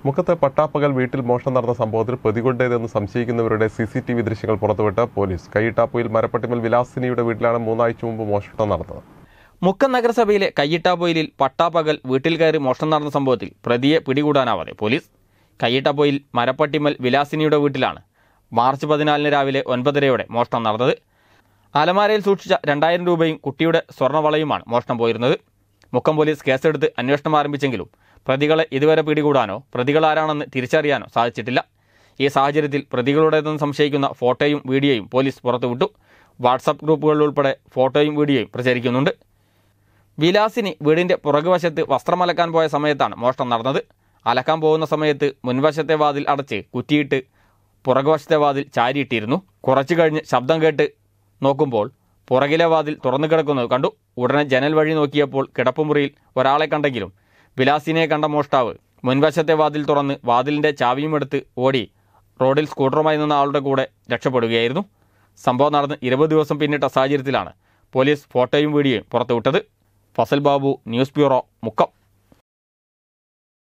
മുക്കത്ത് പട്ടാപ്പകൽ വീട്ടിൽ മോഷണം നടന്ന സംഭവത്തിൽ പ്രതികളുടേതെന്ന് സംശയിക്കുന്നവരുടെ CCTV ദൃശ്യങ്ങൾ പുറത്തുവിട്ട് പോലീസ്. കയ്യിട്ടാപ്പൊയിൽ മരപ്പട്ടിമൽ വിലാസിനിയുടെ വീട്ടിലാണ് 3 ആഴ്ച മുമ്പ് മോഷണം നടന്നത്. മുക്കം നഗരസഭയിലെ കയ്യിട്ടാപ്പൊയിലിൽ പട്ടാപ്പകൽ വീട്ടിൽ കയറി മോഷണം നടന്ന സംഭവത്തിൽ പ്രതിയെ പിടികൂടാനാവാതെ പോലീസ്. കയ്യിട്ടാപ്പൊയിൽ മരപ്പട്ടിമൽ വിലാസിനിയുടെ വീട്ടിലാണ് മാർച്ച് 14 രാവിലെ 9:30 മോഷണം നടന്നത്. അലമാരയിൽ സൂക്ഷിച്ച 2000 രൂപയും കുട്ടിയുടെ സ്വർണ്ണവളയുമാണ് മോഷണം പോയിരുന്നത്. മുക്കം പോലീസ് കേസെടുത്ത് അന്വേഷണം ആരംഭിച്ചെങ്കിലും പ്രതികളെ ഇതുവരെ പിടികൂടാനോ പ്രതികളാരാണെന്ന് തിരിച്ചറിയാനോ സാധിച്ചിട്ടില്ല. ഈ സാഹചര്യത്തിൽ പ്രതികളുടേതെന്ന് സംശയിക്കുന്ന ഫോട്ടോയും വീഡിയോയും പോലീസ് പുറത്തുവിട്ടു. വാട്സാപ്പ് ഗ്രൂപ്പുകളിലുൾപ്പെടെ ഫോട്ടോയും വീഡിയോയും പ്രചരിക്കുന്നുണ്ട്. വിലാസിനി വീടിൻ്റെ പുറകുവശത്ത് വസ്ത്രമലക്കാൻ പോയ സമയത്താണ് മോഷണം നടന്നത്. അലക്കാൻ പോകുന്ന സമയത്ത് മുൻവശത്തെ വാതിൽ അടച്ച് കുറ്റിയിട്ട് പുറകുവശത്തെ വാതിൽ ചാരിയിട്ടിരുന്നു. കുറച്ചു കഴിഞ്ഞ് ശബ്ദം കേട്ട് നോക്കുമ്പോൾ പുറകിലെ വാതിൽ തുറന്നു കിടക്കുന്നത് കണ്ടു. ഉടനെ ജനൽ വഴി നോക്കിയപ്പോൾ കിടപ്പുമുറിയിൽ ഒരാളെ കണ്ടെങ്കിലും വിലാസിനെ കണ്ട മോഷ്ടാവ് മുൻവശത്തെ വാതിൽ തുറന്ന് വാതിലിൻ്റെ ചാവിയും എടുത്ത് ഓടി റോഡിൽ സ്കൂട്ടറുമായി നിന്ന ആളുടെ കൂടെ രക്ഷപ്പെടുകയായിരുന്നു. സംഭവം നടന്ന് 20 ദിവസം പിന്നിട്ട സാഹചര്യത്തിലാണ് പോലീസ് ഫോട്ടോയും വീഡിയോയും പുറത്തുവിട്ടത്. Fazal Babu, news bureau, Mukkam.